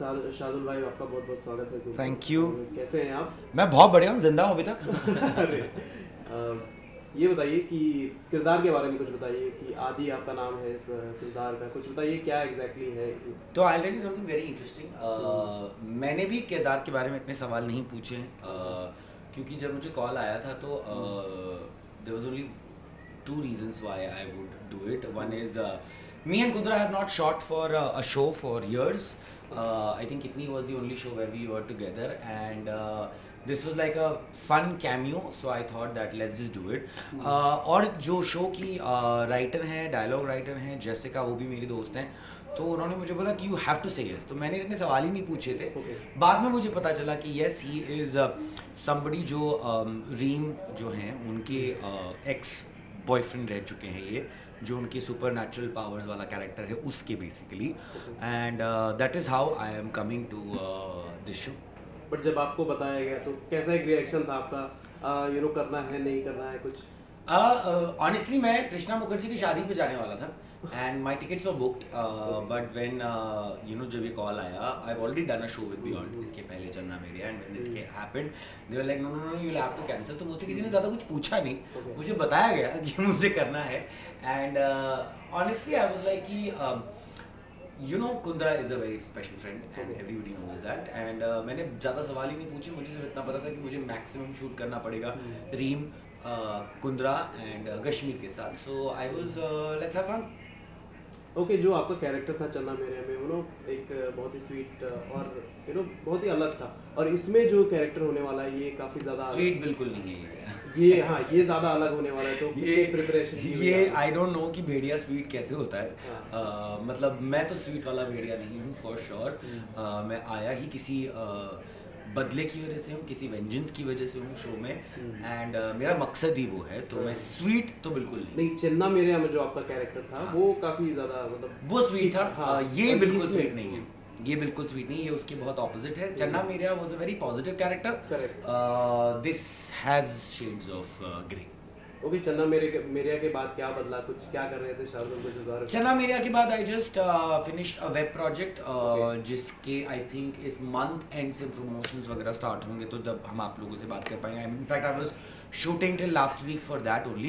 शार्दुल भाई, आपका बहुत बहुत स्वागत है। Thank you. कैसे हैं आप? मैं बहुत बढ़िया हूँ, जिंदा हूँ अभी तक। अरे ये बताइए कि किरदार के बारे में कुछ बताइए कि आदि आपका नाम है, इस किरदार का कुछ बताइए, क्या एग्जैक्टली है? तो I tell you something very interesting. मैंने भी केदार के बारे में इतने सवाल नहीं पूछे हैं, क्योंकि जब मुझे कॉल आया था तो there was only two reasons why I would do it. One is me and Kundra have not shot for a show for years. I think Kitni was the only show where we were together, and this was like a fun cameo, so I thought that let's just do it. और जो show की writer हैं, dialogue writer हैं, Jessica, वो भी मेरी दोस्त हैं, तो उन्होंने मुझे बोला कि you have to say yes. तो मैंने इतने सवाल ही नहीं पूछे थे। बाद में मुझे पता चला कि यस, ही इज़ समबडी जो रीम जो हैं उनके एक्स बॉयफ्रेंड रह चुके हैं, ये जो उनके सुपर नेचुरल पावर्स वाला कैरेक्टर है उसके basically, and that is how I am coming to this show. But जब आपको बताया गया तो कैसा एक रिएक्शन था आपका? करना है, नहीं करना है कुछ? ऑनेस्टली मैं कृष्णा मुखर्जी की शादी पे जाने वाला था and my tickets were booked, but when जब ये कॉल आया, I have already done a show with beyond इसके पहले, Channa Mereya, and when it happened they were like no no no you will have to cancel. तो मुझसे किसी ने ज़्यादा कुछ पूछा नहीं, मुझे बताया गया कि मुझे करना है, and honestly I was like कि Kundra is a very special friend and everybody knows that, and मैंने ज़्यादा सवाल ही नहीं पूछे। मुझे सिर्फ इतना पता था कि मुझे मैक्सिमम शूट करना पड़ेगा रीम, कुंद्रा एंड कश्मीर के साथ, so I was let's have fun. Okay, जो आपका कैरेक्टर था चन्ना मेरेया में, एक बहुत ही स्वीट और बहुत ही अलग था, और इसमें जो कैरेक्टर होने वाला है ये काफ़ी ज़्यादा स्वीट बिल्कुल नहीं है ये ज़्यादा अलग होने वाला है। तो ये प्रिपरेशन, ये आई डोंट नो कि भेड़िया स्वीट कैसे होता है। मतलब मैं तो स्वीट वाला भेड़िया नहीं हूँ फॉर श्योर। मैं आया ही किसी बदले की वजह से हूँ, किसी वेंजेंस की वजह से हूँ शो में, एंड मेरा मकसद ही वो है, तो मैं स्वीट तो बिल्कुल नहीं। चन्ना मेरेया में जो आपका कैरेक्टर था वो काफ़ी ज़्यादा, मतलब वो स्वीट था। ये बिल्कुल स्वीट नहीं है, ये बिल्कुल स्वीट नहीं है, ये उसके बहुत ऑपोजिट है। Channa Mereya was a very positive character, this has shades of grey. Okay, Channa Mereya के बाद क्या बदला, कुछ क्या कर रहे थे शार्दुल को जो द्वारा? चन्ना मेरेया के बाद I just finished a web project, जिसके आई थिंक इस मंथ एंड से प्रमोशंस वगैरह स्टार्ट होंगे, तो जब हम आप लोगों से बात कर पाएंगे। In fact I was shooting till last week for that only.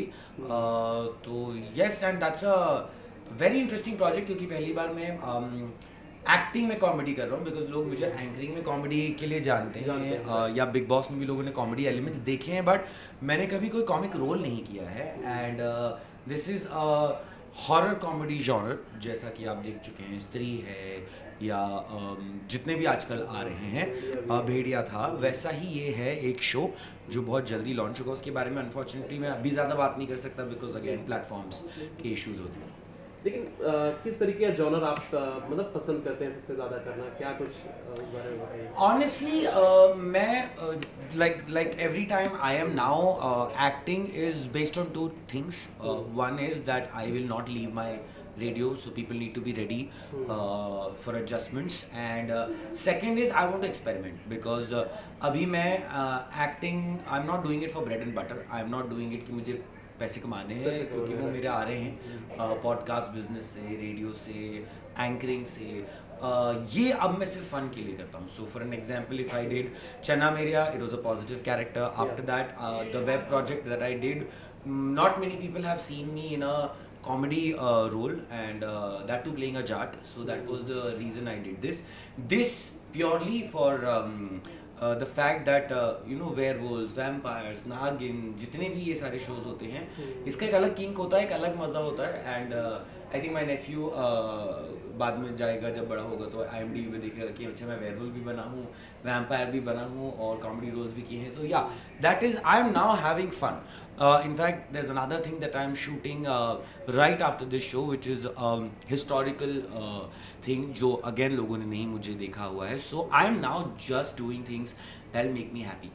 तो yes, and that's a very interesting project, क्योंकि पहली बार मैं एक्टिंग में कॉमेडी कर रहा हूँ, बिकॉज लोग मुझे एंकरिंग में कॉमेडी के लिए जानते हैं, या बिग बॉस में भी लोगों ने कॉमेडी एलिमेंट्स देखे हैं, बट मैंने कभी कोई कॉमिक रोल नहीं किया है, and this is horror comedy genre, जैसा कि आप देख चुके हैं स्त्री है या जितने भी आजकल आ रहे हैं, भेड़िया था, वैसा ही ये है एक शो जो बहुत जल्दी लॉन्च होगा। उसके बारे में अनफॉर्चुनेटली मैं अभी ज़्यादा बात नहीं कर सकता, बिकॉज अगेन प्लेटफॉर्म्स के इश्यूज होते हैं। लेकिन किस तरीके का जॉनर आप मतलब पसंद करते हैं सबसे ज़्यादा करना, क्या कुछ उस बारे में बताइए? ऑनेस्टली मैं like every time I am now acting is based on two things. One is that I will not leave my radio, so people need to be ready for adjustments, and second is I want to experiment, because अभी मैं acting I'm not doing it for bread and butter. I'm not doing it कि मुझे पैसे कमाने हैं, क्योंकि वो मेरे आ रहे हैं पॉडकास्ट बिजनेस से, रेडियो से, एंकरिंग से। ये अब मैं सिर्फ फन के लिए करता हूँ। So for an example, if I did Channa Mereya, it was a positive character. After that the web project that I did, not many people have seen me in a comedy role, and that too playing a jat, so that was the reason I did this purely for the fact that werewolves, vampires, नागिन, जितने भी ये सारे shows होते हैं, इसका एक अलग किंक होता है, एक अलग मज़ा होता है, and I think my nephew बाद में जाएगा, जब बड़ा होगा तो IMDb में देखेगा कि अच्छा मैं वेयरवुल्फ भी बना हूँ, वैम्पायर भी बना हूँ, और कॉमेडी रोल्स भी किए हैं। So yeah, that is I am now having fun. In fact there is another thing that I am shooting right after this show, which is historical thing, जो अगेन लोगों ने नहीं मुझे देखा हुआ है। So I am now just doing things that make me happy.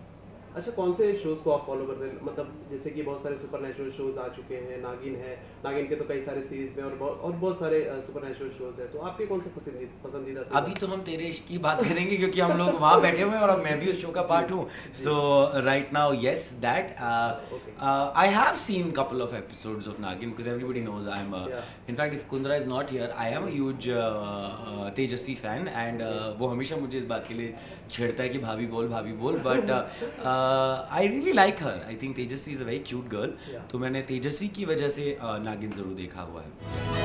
अच्छा, कौन से शोज़ को आप फॉलो करते हैं? मतलब जैसे कि बहुत सारे सुपरनैचुरल शोज़ आ चुके हैं, नागिन है, नागिन के तो कई सारे सीरीज़ में, और बहुत सारे सुपरनैचुरल शोज़ हैं, तो आपके कौन से पसंदीदा थे? अभी तो हम तेरे इश्क की बात करेंगे क्योंकि हम लोग वहाँ बैठे हुए हैं और अब मैं भी उस शो का पार्ट हूँ. So right now yes that Okay. I have seen couple of episodes of Naagin because everybody knows I am Yeah. in fact if Kundra is not here I am a huge Tejasswi fan and वो हमेशा मुझे इस बात के लिए छेड़ता है कि भाभी बोल but I really like her. I think Tejashwi is a very cute girl. Yeah. तो मैंने तेजस्वी की वजह से नागिन ज़रूर देखा हुआ है.